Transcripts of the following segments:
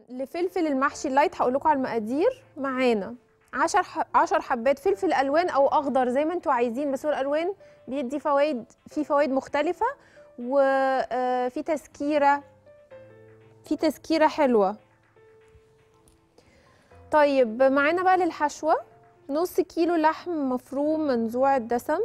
لفلفل المحشي اللايت هقول لكم على المقادير. معانا 10 حبات فلفل الوان او اخضر زي ما انتوا عايزين، بس هو الالوان بيدي فوائد، في فوائد مختلفه، وفي تسكيره حلوه. طيب معانا بقى للحشوه نص كيلو لحم مفروم منزوع الدسم،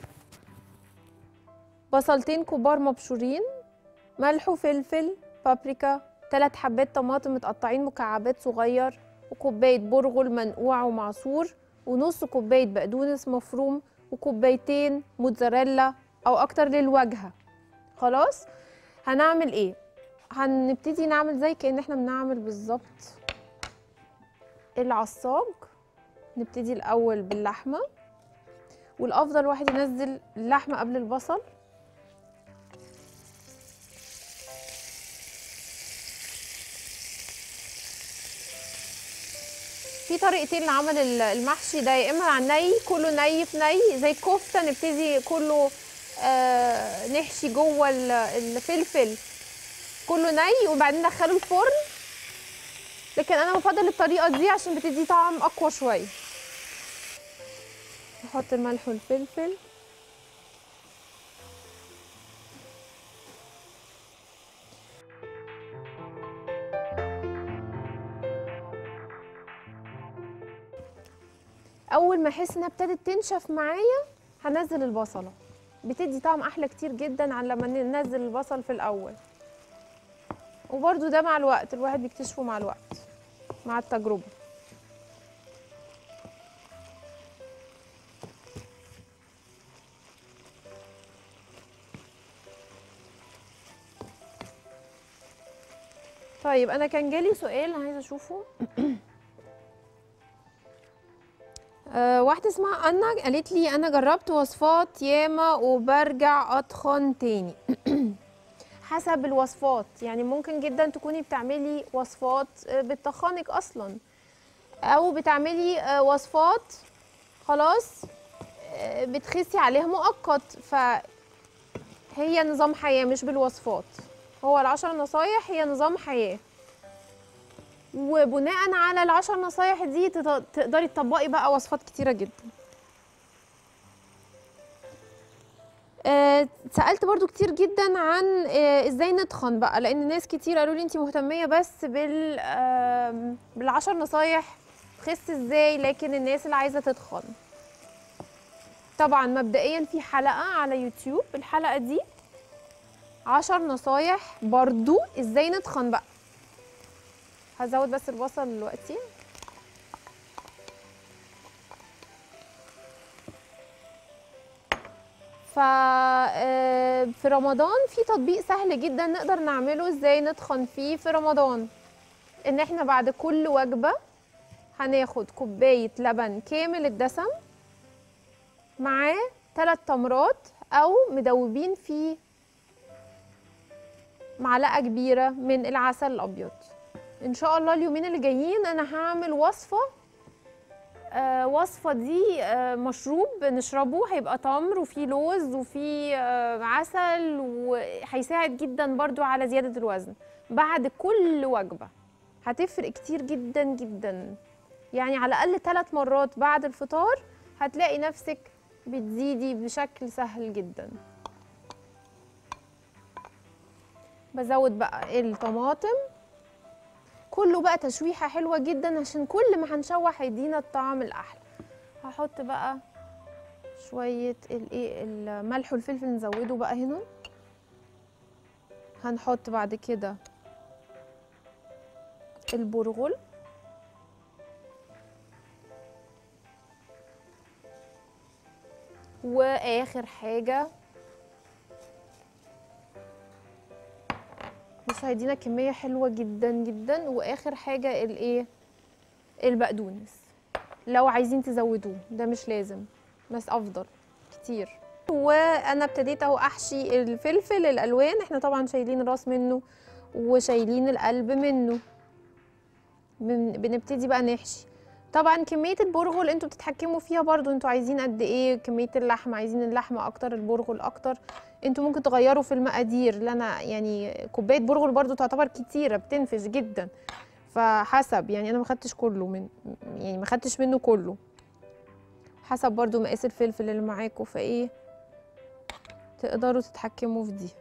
بصلتين كبار مبشورين، ملح وفلفل، بابريكا، 3 حبات طماطم متقطعين مكعبات صغير، وكوبايه برغل منقوع ومعصور، ونص كوبايه بقدونس مفروم، وكوبايتين موتزاريلا او اكتر للواجهه. خلاص هنعمل ايه؟ هنبتدي نعمل زي كأن احنا بنعمل بالظبط العصاج. نبتدي الاول باللحمه، والافضل واحد ينزل اللحمه قبل البصل. في طريقتين لعمل المحشي ده، يا اما على الني كله ني في ني زي الكفته، نبتدي كله نحشي جوه الفلفل كله ني وبعدين ندخله الفرن، لكن انا بفضل الطريقه دي عشان بتدي طعم اقوى شويه. نحط الملح والفلفل، اول ما احس انها ابتدت تنشف معايا هنزل البصله، بتدي طعم احلى كتير جدا عن لما ننزل البصل في الاول. وبرده ده مع الوقت الواحد بيكتشفه مع الوقت مع التجربه. طيب انا كان جالي سؤال عايزه اشوفه. واحده اسمها انا قالت لي انا جربت وصفات ياما وبرجع اتخن تاني. حسب الوصفات، يعني ممكن جدا تكوني بتعملي وصفات بتخنك اصلا، او بتعملي وصفات خلاص بتخسي عليها مؤقت، فهي نظام حياه مش بالوصفات. هو ال10 نصايح هي نظام حياه، وبناء على ال10 نصايح دي تقدري تطبقي بقى وصفات كتيره جدا. سألت برضو كتير جدا عن ازاي نتخن بقى، لان ناس كتير قالوا لي انتي مهتميه بس بال10 نصايح تخس ازاي، لكن الناس اللي عايزه تتخن طبعا مبدئيا في حلقه على يوتيوب، الحلقه دي 10 نصايح برضو ازاي نتخن بقى. هزود بس البصل دلوقتي. في رمضان في تطبيق سهل جدا نقدر نعمله ازاي نتخن فيه في رمضان، ان احنا بعد كل وجبة هناخد كوباية لبن كامل الدسم معاه 3 تمرات او مدوبين فيه معلقة كبيرة من العسل الابيض. ان شاء الله اليومين اللي جايين انا هعمل وصفة دي مشروب نشربه، هيبقى تمر وفيه لوز وفيه عسل، وهيساعد جدا برضو على زيادة الوزن بعد كل وجبة. هتفرق كتير جدا جدا، يعني على الأقل 3 مرات بعد الفطار هتلاقي نفسك بتزيدي بشكل سهل جدا. بزود بقى الطماطم، كله بقى تشويحه حلوه جدا عشان كل ما هنشوح هيدينا الطعم الاحلى. هحط بقى شويه الملح والفلفل نزوده بقى هنا. هنحط بعد كده البرغل، واخر حاجه بص هيدينا كميه حلوه جدا جدا، واخر حاجه البقدونس لو عايزين تزودوه، ده مش لازم بس افضل كتير. وانا ابتديت اهو احشي الفلفل الالوان، احنا طبعا شايلين الراس منه وشايلين القلب منه. بنبتدي بقى نحشي. طبعا كميه البرغل انتوا بتتحكموا فيها برضو، انتوا عايزين قد ايه كميه اللحمه، عايزين اللحمه اكتر البرغل اكتر، انتوا ممكن تغيروا في المقادير. اللي انا يعني كوبايه برغل برضو تعتبر كتيره بتنفش جدا، فحسب يعني انا ما خدتش كله يعني ما خدتش منه كله، حسب برضو مقاس الفلفل اللي معاكوا، فايه تقدروا تتحكموا في دي.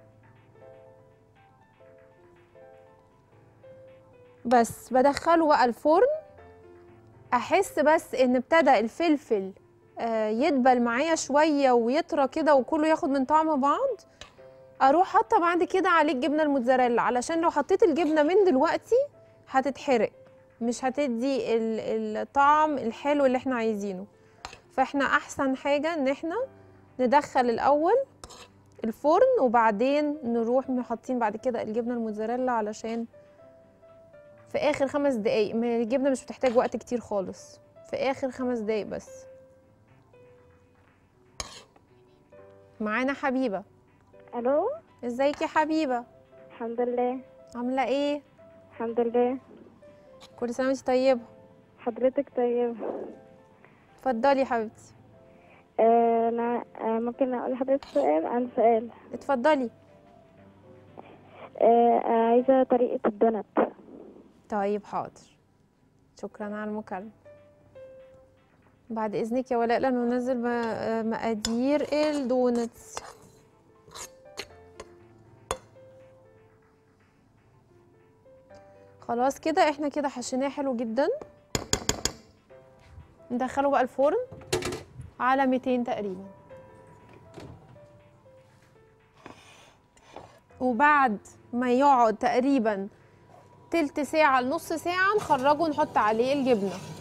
بس بدخله بقى الفرن، احس بس ان ابتدى الفلفل يدبل معايا شويه ويطرى كده وكله ياخد من طعم بعض، اروح حاطه بعد كده عليه الجبنه الموتزاريلا، علشان لو حطيت الجبنه من دلوقتي هتتحرق، مش هتدي الطعم الحلو اللي احنا عايزينه. فاحنا احسن حاجه ان احنا ندخل الاول الفرن وبعدين نروح حاطين بعد كده الجبنه الموتزاريلا، علشان في اخر 5 دقايق. الجبنه مش بتحتاج وقت كتير خالص، في اخر 5 دقايق بس. معانا حبيبه. الو. ازيك يا حبيبه؟ الحمد لله. عامله ايه؟ الحمد لله. كل سنه وانت طيبه. حضرتك طيب. اتفضلي يا حبيبتي. انا ممكن اقول لحضرتك سؤال عن سؤال؟ اتفضلي. عايزه طريقه الدونات. طيب حاضر، شكرا على المكالمه. بعد اذنك يا ولاء لننزل مقادير الدونتس. خلاص كده احنا كده حشيناه حلو جدا. ندخله بقى الفرن على 200 تقريبا، وبعد ما يقعد تقريبا تلت ساعة لنص ساعة نخرجه ونحط عليه الجبنة.